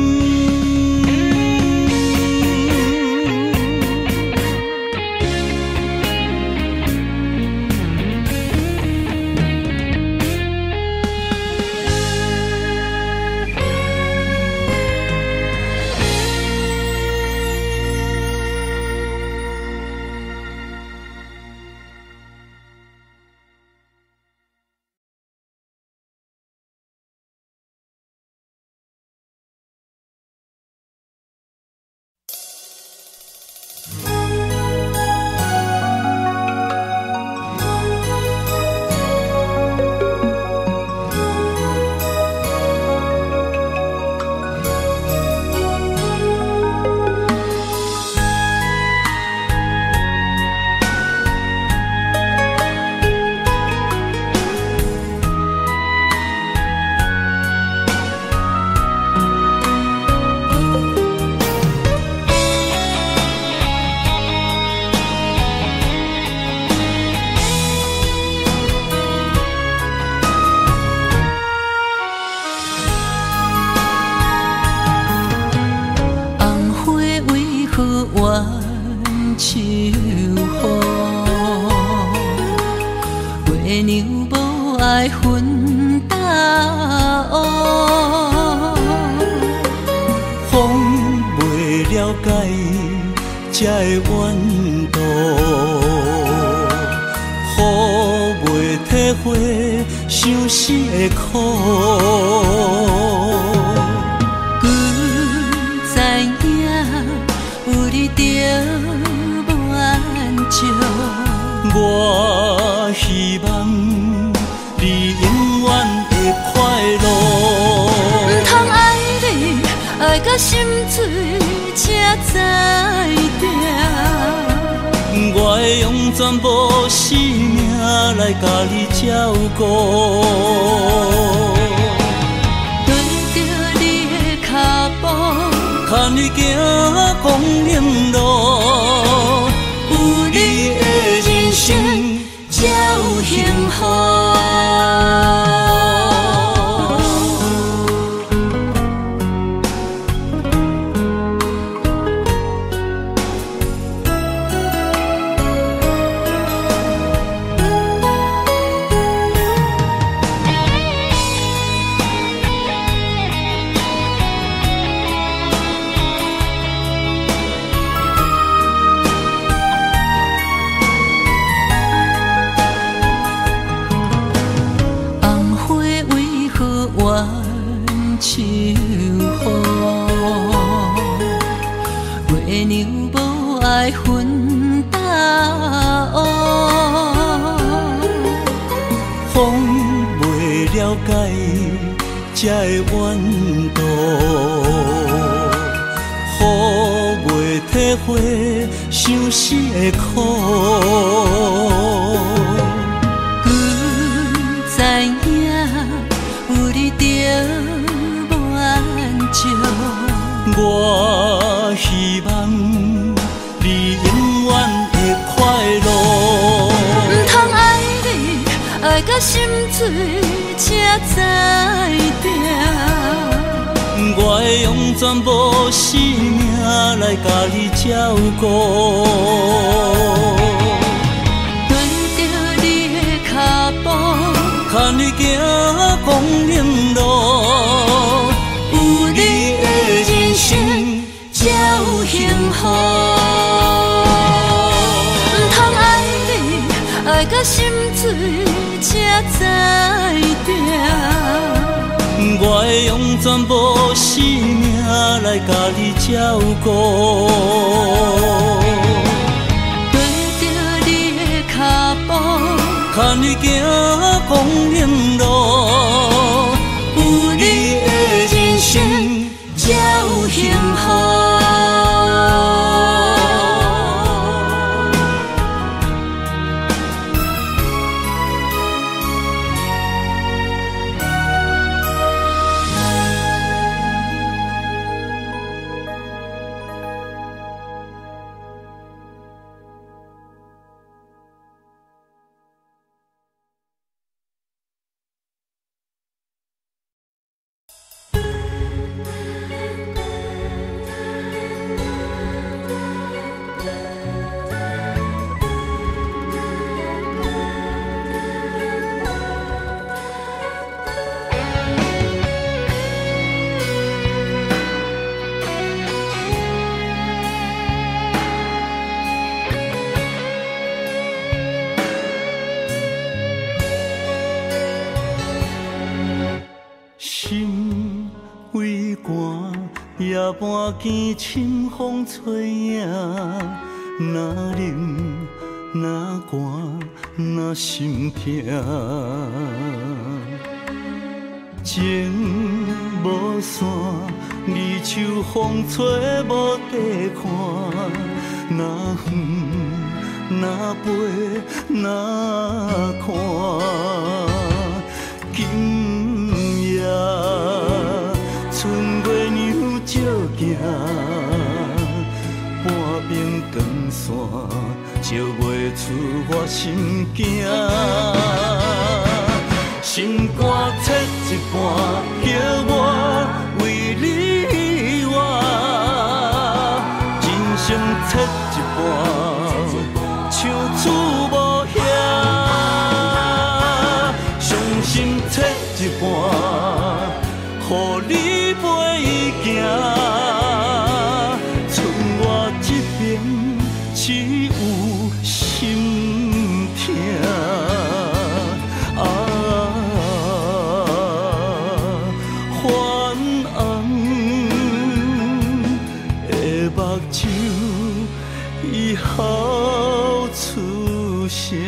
我希望你永远会快乐。 不通爱你，爱到心碎才知定。 我会用全部生命来甲你照顾。 对着你的脚步， 看你行光明路，有你的人生才有幸福。秋雨，月娘无爱分担乌， 风袂了解这个怨毒，雨袂体会相思的苦。 阮知影有你就我希望你永远会快乐。 不通爱你，爱到心碎才知定。 我会用全部生命来甲你照顾。对着你的脚步，看你你行光明路，有你的人生才有幸福。 唔通爱你，爱到心碎才知定。 我会用全部生命来甲你照顾。 跟着你的脚步， 看你行光明路，有你的人生才有幸福。心为寒，夜半见清风吹影，若冷若寒若心痛，情无线，离手风吹无地看，若远若飞若看。今夜春月娘照行，半边光线照袂出我心境。心肝切一半，叫我为你活；人生切一半，像厝无遐。伤心切一半，予你陪伊行。剩我这边只有心痛。啊，泛红的目睭，已哭出声。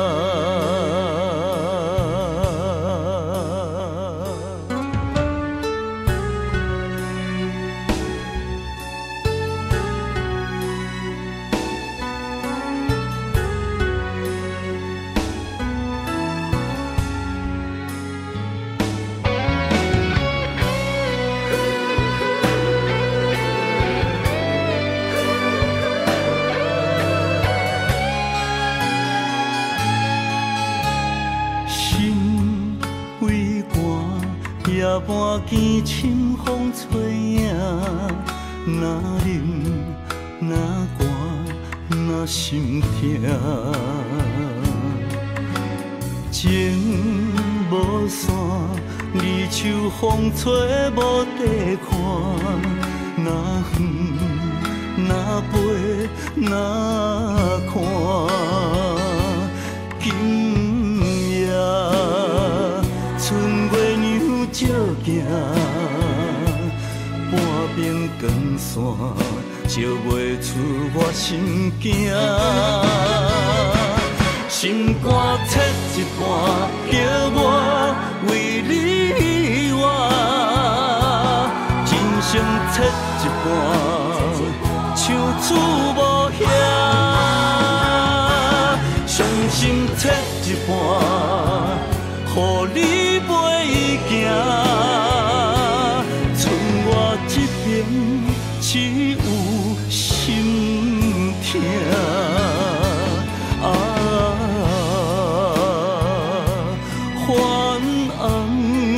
夜半见清风吹影，若冷若寒若心痛，情无线，离手风吹无地看，若远若飞若看。今夜春月娘照行，半边光线照袂出我心境。心肝切一半，叫我为你活；人生切一半，像厝无遐。伤心切一半，予你陪伊行。剩我这边只有心痛。啊，泛红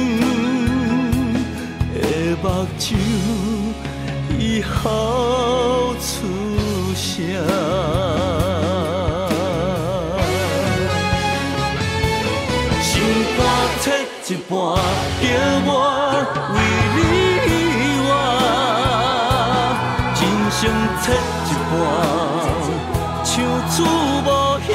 的目睭已哭出声。心肝切一半，叫我为你活，人生切一半，像厝无遐，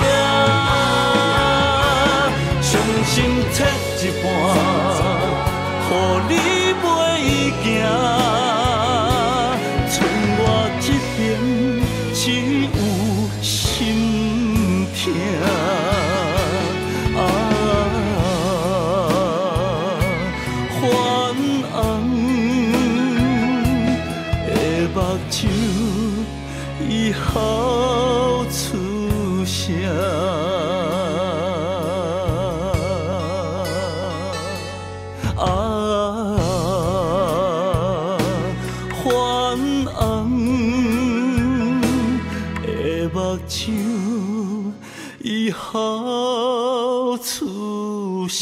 伤心切一半，予你陪伊行，剩我这边只有心痛。啊，泛红的目睭，已好出声。啊，泛红的目睭，已好出声。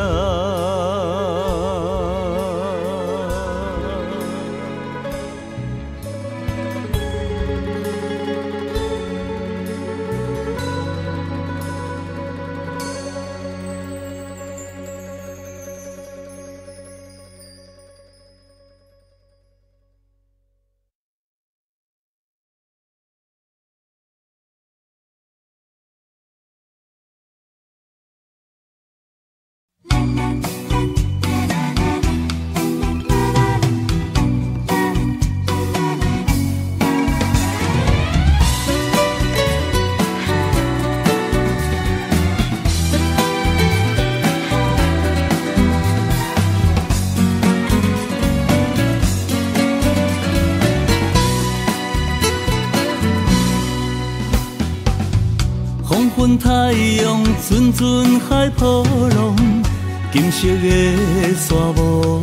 黄昏太阳，阵阵海波浪，金色的沙漠，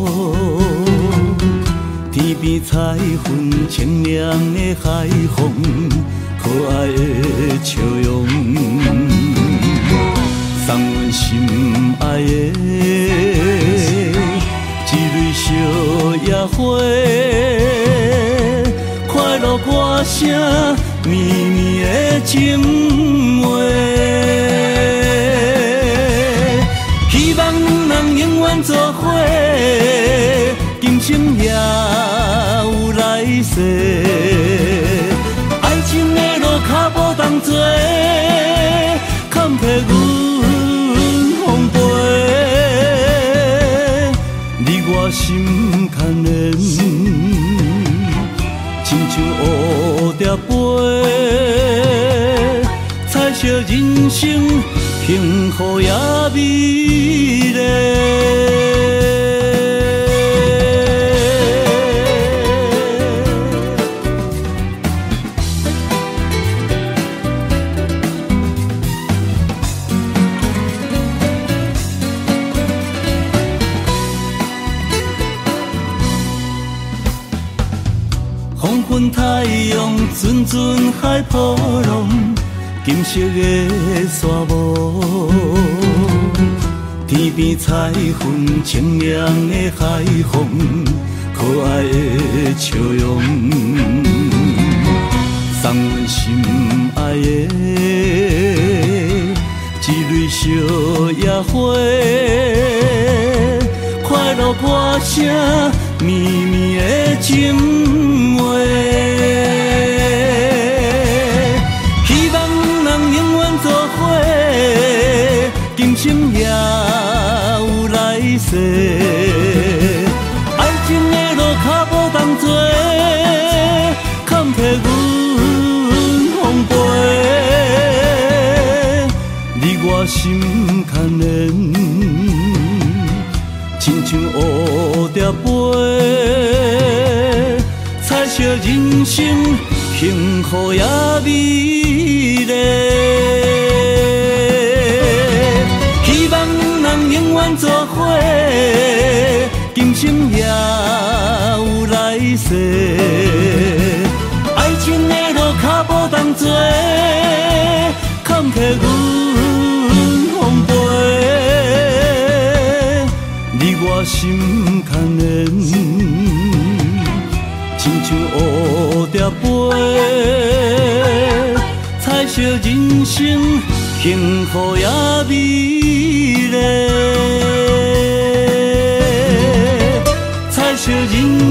天边彩云，清凉的海风，可爱的笑容，送阮心爱的一蕊小野花，快乐歌声，绵绵的情话。希望两人永远做伙，今生也有来世。爱情的路脚步同做，堪替阮奉陪。你我心牵连，亲像蝴蝶飞。彩色人生，幸福也美丽。黄昏太阳，阵阵海波浪，金色的沙漠，天边彩云，清凉的海风，可爱的笑容，送阮心爱的一蕊小野花，快乐歌声，绵绵的情话。希望人永远做伙，今生也有来世。爱情的路脚步同做，堪替阮奉陪。你我心牵连，亲像蝴蝶飞。彩色人生，幸福也美丽。希望人永远做伙，今生也有来世。爱情的路脚步同做，堪替阮奉陪。你我心牵连，亲像蝴蝶飞。彩色人生，幸福也美丽。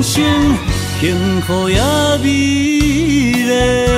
生幸福也美丽。